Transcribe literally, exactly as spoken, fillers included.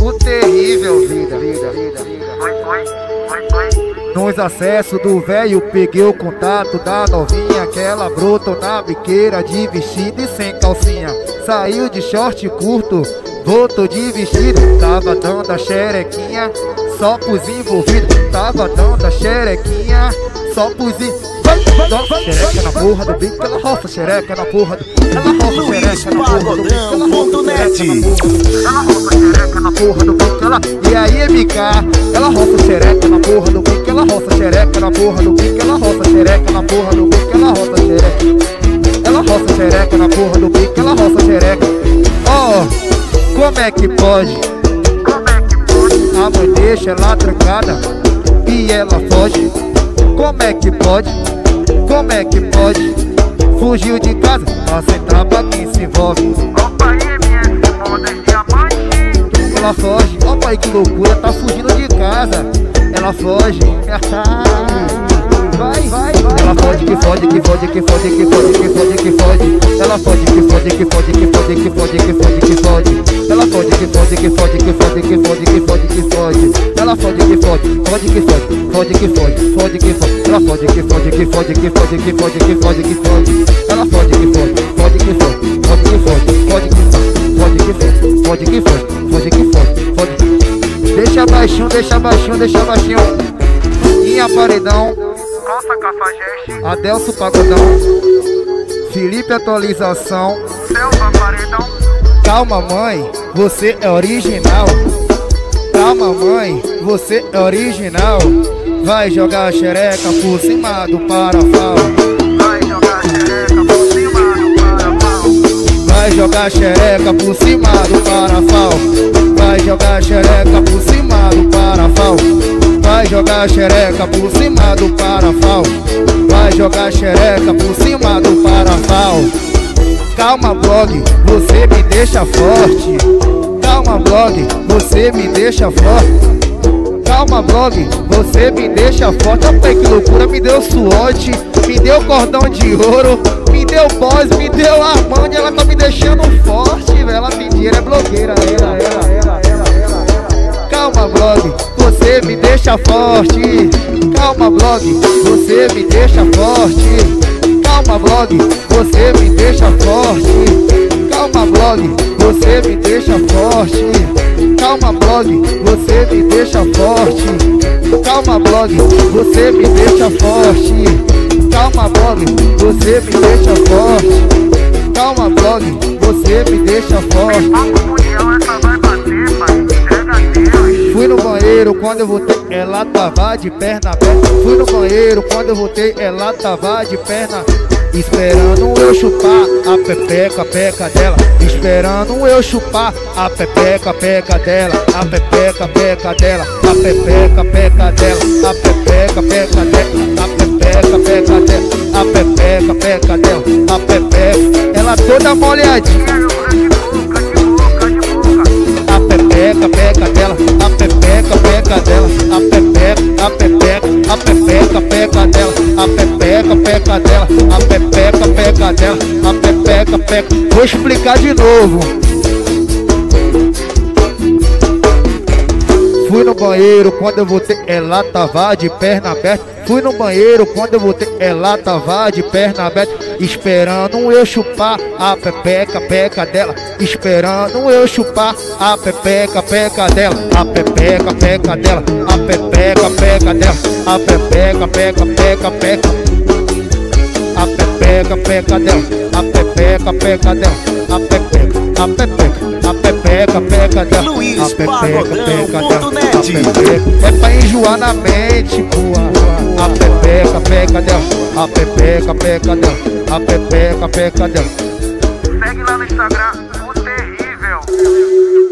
O terrível, vida, vida, vida, vida. Oi, oi, oi, oi. Nos acessos do velho peguei o contato da novinha, que ela brotou na biqueira de vestido e sem calcinha. Saiu de short curto, voltou de vestido. Tava dando a xerequinha, só pros envolvidos. Tava dando a xerequinha, só pros envolvidos. Xereca na porra do bico, ela roça xereca na porra do... Ela roça xereca na porra do bico, ela roça xereca na porra do bico, ela... E aí, M K, ela roça xereca na porra do bico, ela roça xereca na porra do bico, ela roça xereca na porra do bico, ela roça xereca. Ela roça xereca na porra do bico, ela roça xereca. Ó, oh, como é que pode? Como é que pode? A mãe deixa ela trancada e ela foge. Como é que pode? Como é que pode? Fugiu de casa pra sentar pra quem se envolve. Ó pai, M S, moda diamante. Ela foge, ó pai, que loucura, tá fugindo de casa. Ela foge. Vai, vai, vai. Ela fode, que fode, que fode, que fode, que fode, que fode, que fode. Ela fode, que fode, que fode, que fode, que fode, que fode, que fode. Ela fode, que fode, que fode, que fode, que fode, que fode, que fode. Ela fode, que fode, fode, que fode, fode, que fode, fode, que fode. Ela fode, que fode, que fode, que fode, que fode, que fode, que fode. Ela fode, que fode, fode, que fode, fode, que fode, fode, que fode, fode, que fode, fode, que fode, fode, que fode. Deixa baixinho, deixa baixinho, deixa baixinho. Minha paredão. Nossa, Cafajeste. Adelso Pagodão. Felipe Atualização. Selva Paredão. Calma, mãe, você é original. Calma, mãe, você é original. Vai jogar a xereca por cima do parafal. Vai jogar xereca por cima do parafal. Vai jogar a xereca por cima do parafal. Vai jogar a xereca por cima do parafal. Vai jogar a xereca por cima do parafal. Vai jogar a xereca por cima do parafal. Calma, blog, você me deixa forte. Calma, blog, você me deixa forte. Calma, blog, você me deixa forte. Olha que loucura, me deu SWAT, me deu cordão de ouro, me deu Boss, me deu Armani. Ela tá me deixando forte, velho. Ela tem dinheiro, é blogueira. Ela, ela, ela, ela, ela, ela. Calma, blog, você me deixa forte. Calma, blog, você me deixa forte. Calma, blog, você me deixa forte. Calma, blog, você me deixa forte. Calma, blog, você me deixa forte. Calma, blog, você me deixa forte. Calma, blog, você me deixa forte. Calma, blog, você me deixa forte. Essa vai bater, pai. Entrega a Deus. Fui no banheiro quando eu voltei, ela tava de perna aberta. Fui no banheiro quando eu voltei, ela tava de perna esperando eu chupar a pepeca, peca dela. Esperando eu chupar a pepeca, peca dela. A pepeca, peca dela. A pepeca, peca dela. A pepeca, peca dela. A pepeca, peca dela. A pepeca, peca dela. A pepeca, ela toda molhadinha. A pepeca, peca dela. A pepeca, peca dela. A pepeca, a pepeca, a pepeca, peca dela. A pepeca, peca dela. A pepeca, peca dela. A pepeca, peca. Vou explicar de novo. Fui no banheiro quando eu voltei, ela tava de perna aberta. Fui no banheiro quando eu voltei, ela tava de perna aberta. Esperando eu chupar a pepeca, peca dela. Esperando eu chupar a pepeca, peca dela. A pepeca, peca dela. A pepeca, peca dela. A pepeca, peca, peca, peca. A pepeca, peca dela. A pepeca, peca dela. A pepeca, a pepeca. A pepeca, peca dela. A pepeca, peca dela. A pepeca é pra enjoar na mente, porra. A pepeca, peca dela. A pepeca, peca dela. A pepeca, peca dela. Segue lá no Instagram, o terrível.